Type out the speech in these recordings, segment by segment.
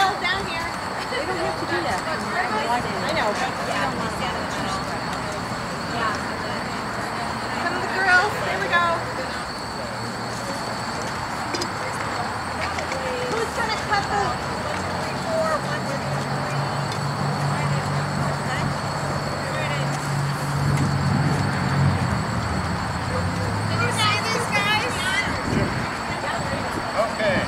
middle, down here. They don't have to do that. I know, but yeah. Some of the girls, here we go. Who's gonna cut the 4, 1, 2, 3? Did you see this, guys? Okay.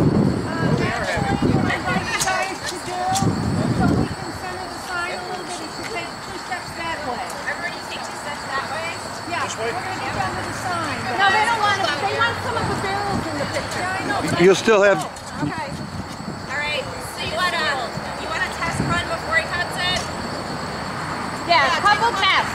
What I'd like you guys to do, so we can center the sign a little bit, is to take 2 steps that way. Everybody take 2 steps that way? Yeah, we're going to get down to the sign. No, they don't want them. They want some of the barrels in the picture. Yeah, I know. But You'll still have... Okay. All right. So you want a test run before he cuts it? Yeah, a couple tests.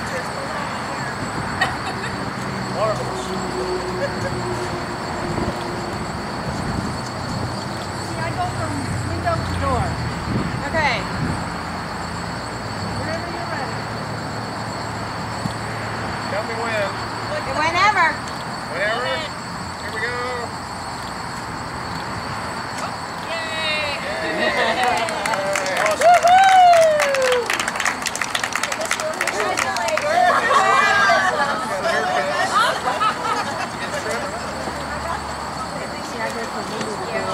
See, I go from window to door. Okay. Whenever you're ready. Tell me when. Whenever. Whenever. Here we go. Yeah.